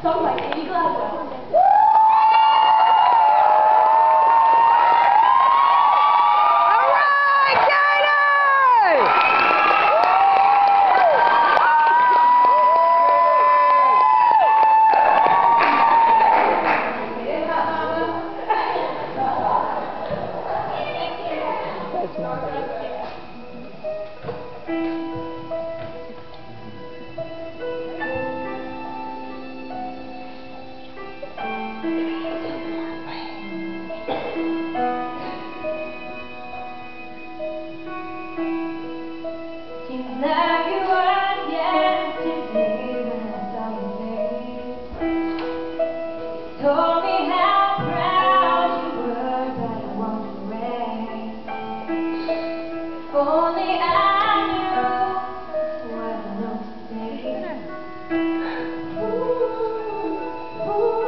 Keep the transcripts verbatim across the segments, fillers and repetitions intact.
정말 이거 하죠. Told me how proud you were that I walked away. If only I knew what I know today. Ooh, ooh.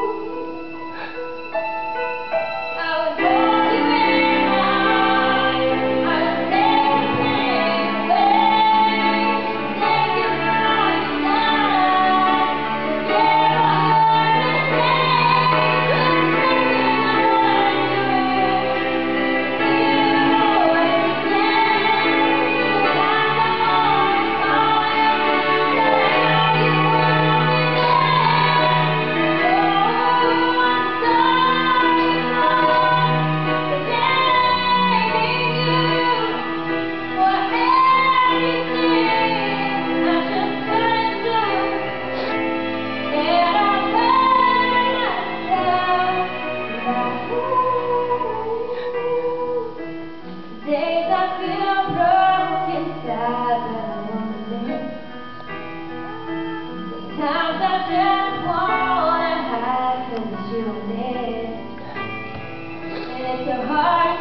I was holding you in my arms. I was taking pain away. Taking all you want. Yeah, days I feel broken inside, but I won't live. Times I just wanna hide 'cause you don't live. And it's so hard